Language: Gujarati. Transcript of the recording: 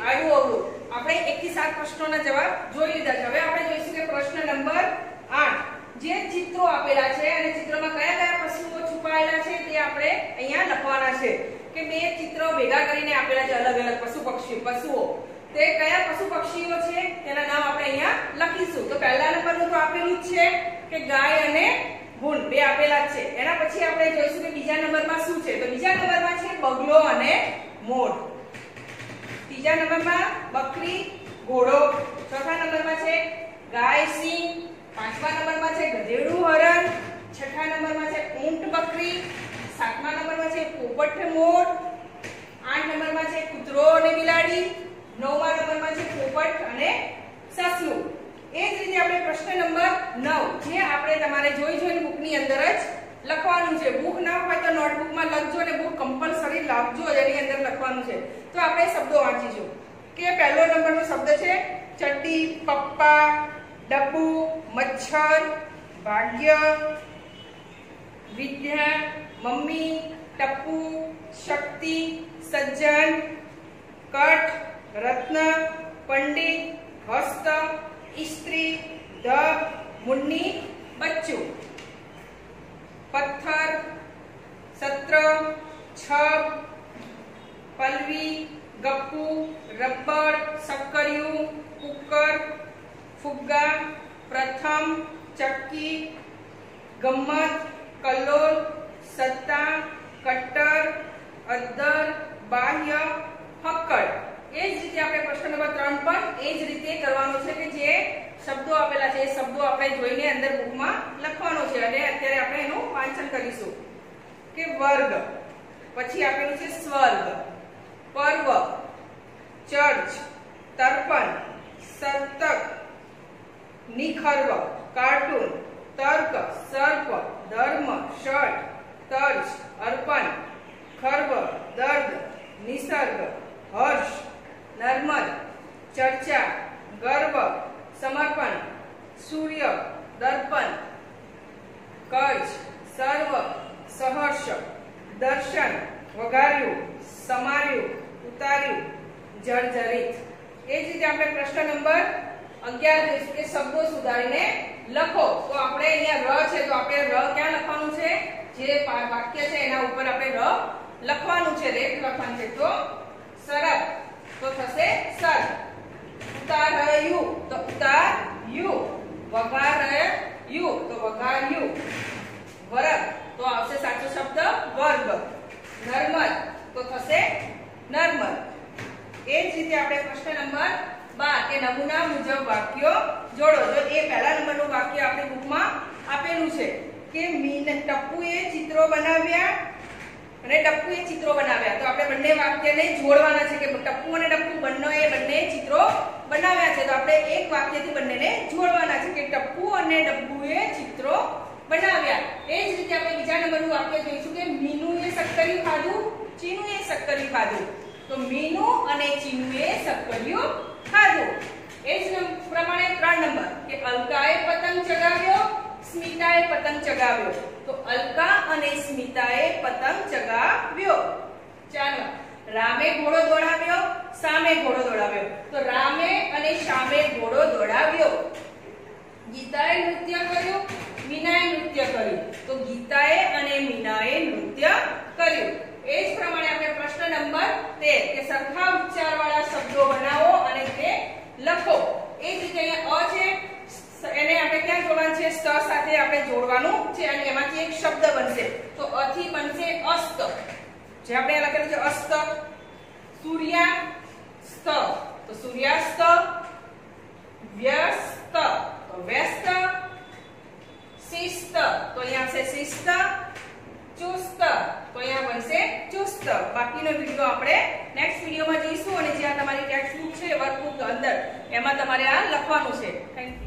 આડું અવળું. આપણે 1 થી 7 પ્રશ્નોના જવાબ જોઈ લીધા છે. હવે આપણે જોઈશું કે પ્રશ્ન નંબર 8 જે ચિત્રો આપેલા છે અને ચિત્રમાં કયા કયા પશુઓ છુપાયેલા છે તે આપણે અહીંયા લખવાના છે. કે બે ચિત્રો ભેગા કરીને આપેલા છે અલગ અલગ પશુઓ. તે કયા પશુ પક્ષીઓ છે તેના નામ આપણે અહીંયા લખીશું. તો પહેલા નંબરનું તો આપેલું જ છે કે ગાય અને ભૂંડ બે આપેલા છે. એના પછી આપણે જોઈશું કે બીજા નંબરમાં શું છે. તો બીજા નંબરમાં છે બગલો અને મોર. ત્રીજા નંબરમાં બકરી, ઘોડો. ચોથા નંબરમાં છે ગાય, સિંહ. પાંચમા નંબરમાં છે ગધેડું, હરણ. છઠ્ઠા નંબરમાં છે ઊંટ, બકરી. સાતમા નંબરમાં છે પોપટ, મોર. 8 નંબરમાં છે કૂતરો અને બિલાડી. 9મા નંબરમાં છે પોપટ અને સસલું. એ જ રીતે આપણે પ્રશ્ન નંબર 9 જે આપણે તમારે જોઈને બુકની અંદર જ લખવાનું છે. બુક ના હોય તો નોટબુકમાં લખજો અને બુક કમ્પલસરી લાવજો, એની અંદર લખવાનું છે. તો આપણે શબ્દો વાંચીશું કે પહેલો નંબરનો શબ્દ છે ચડ્ડી, પપ્પા, ડબ્બુ, મચ્છર, ભાગ્ય, વિદ્યા, મમ્મી, ટપ્પુ, શક્તિ, સજ્જન, કઠ, રત્ન, પંડિત, હસ્ત, स्त्री, द, मुन्नी, बच्चू. पत्थर, सत्र, छप, पलवी, गप्पू, रबड़, सक्करियू, कुकर, फुग्गा, प्रथम, चक्की, गम्मत, कल्लोल, सत्ता, कट्टर, अद्दर, बाह्य, हक्कड़. એ જ રીતે આપણે પ્રશ્ન નંબર 3 પણ એ જ રીતે કરવાનો છે કે જે શબ્દો આપેલા છે એ શબ્દો આપણે જોઈને અંદર બુકમાં લખવાનો છે. અને અત્યારે આપણે એનું વાંચન કરીશું કે વર્ગ, પછી આપેલું છે સ્વર્ગ, પર્વ, ચર્ચ, તર્પણ, સર્તક, નિખર્વ, કાર્ટૂન, તર્ક, સર્પ, ધર્મ, ષટ, તર્જ, અર્પણ, ખર્વ, દર્દ, નિસર્ગ, હર્ષ, નર્મદ, ચર્ચા, ગર્વ, સમર્પણ, સૂર્ય, દર્પણ, કર્જ, સર્વ, સહર્ષ, દર્શન, વઘાર્યું, સમાર્યું, ઉતાર્યું, જર્જરિત. એ જ રીતે આપણે પ્રશ્ન નંબર 11 જોઈશું કે શબ્દો સુધારીને લખો. તો આપણે અહીંયા ર છે તો આપણે ર ક્યાં લખવાનું છે? જે વાક્ય છે એના ઉપર આપણે ર લખવાનું છે, રેખ લખવાનું છે. તો સરળ તો થશે સર. ઉતાર્યું તો ઉતાર્યું. વઘાર્યું તો વઘાર્યું. વર્ગ તો આવશે સાચો શબ્દ વર્ગ. નર્મદ તો થશે નર્મદ. એ જ રીતે આપણે પ્રશ્ન નંબર 12 કે નમૂના મુજબ વાક્યો જોડો. તો એ પહેલા નંબરનું વાક્ય આપણી બુકમાં આપેલું છે કે ટપ્પુએ ચિત્રો બનાવ્યા અને ડપ્પુએ ચિત્રો બનાવ્યા. તો આપણે બંને વાક્યને જોડવાના છે કે ટપ્પુ અને ડપ્પુ બંને ચિત્રો બનાવ્યા છે. તો આપણે એક વાક્યથી બંનેને જોડવાના છે કે ટપ્પુ અને ડબ્બુએ ચિત્રો બનાવ્યા. એ જ રીતે આપણે બીજા નંબરનું વાક્ય જોઈશું કે મીનુએ શક્કરિયું ખાધું, ચીનુએ શક્કરિયું ખાધું. તો મીનુ અને ચીનુએ શક્કરિયું ખાધું. એ જ પ્રમાણે 3 નંબર કે અલકાએ પતંગ ચગાવ્યો, સ્મિતાએ પતંગ ચગાવ્યો. તો અલકા અને સ્મિતાએ પતંગ ચગાવ્યો. ચાલો, રામે ઘોડો દોડાવ્યો, સામે ઘોડો દોડાવ્યો. તો રામે અને સામે ઘોડો દોડાવ્યો. ગીતાએ નૃત્ય કર્યું, મીનાએ નૃત્ય કર્યું. તો ગીતાએ અને મીનાએ નૃત્ય કર્યું. એ જ પ્રમાણે આપણે પ્રશ્ન નંબર 13 કે સરખા ઉચ્ચારવાળા શબ્દો બનાવો અને તે લખો. એ જ રીતે અહીંયા અ છે એને આપણે ક્યાં જોડવાનું છે? સ સાથે આપણે જોડવાનું છે અને એમાંથી એક શબ્દ બનશે. તો અ થી બનશે અસ્ત. જે આપણે લખેલું છે અસ્ત. સૂર્યાસ્ત તો સૂર્યાસ્ત. વ્યસ્ત તો વ્યસ્ત. શિસ્ત તો અહીંયા આવશે શિસ્ત. ચુસ્ત તો અહીંયા બનશે ચુસ્ત. બાકીનો વિડિયો આપણે નેક્સ્ટ વિડિયોમાં જોઈશું અને જ્યાં તમારી ટેક્સ્ટ બુક છે વર્કબુક અંદર એમાં તમારે આ લખવાનું છે. Thank you.